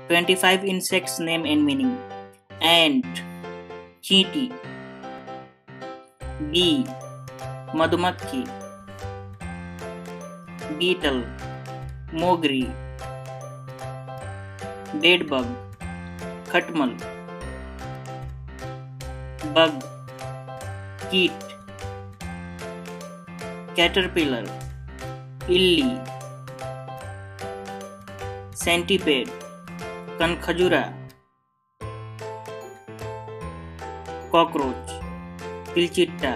25 insects name and meaning. Ant, चींटी. Bee, मधुमक्खी. Beetle, मोगरी. Bedbug, खटमल. Bug, कीट. Caterpillar, इल्ली. Centipede, कनखजूरा. Cockroach, तिलचिट्टा.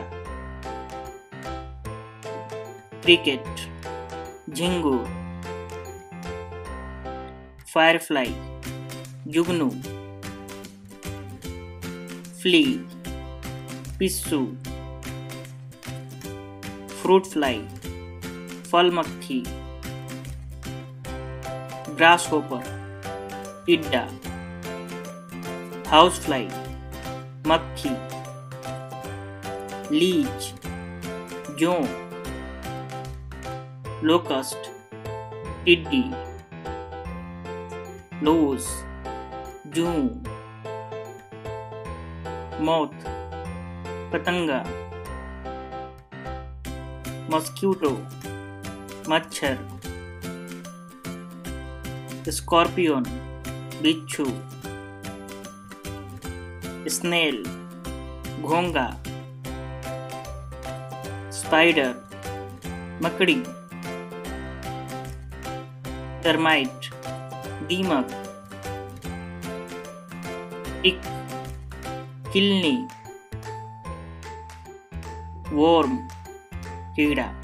Cricket, झिंगुर. Firefly, जुगनू. Flea, पिस्सू. Fruit fly, फल मक्खी. Grasshopper, टिड्डा. House fly, मक्खी. Leech, जों. Locust, टिड्डी. Louse, जूं. Moth, पतंगा. Mosquito, मच्छर. Scorpion, बिच्छू. Snail, घोंगा. Spider, मकड़ी. Termite, दीमक. Tick, किलनी. Worm, कीड़ा.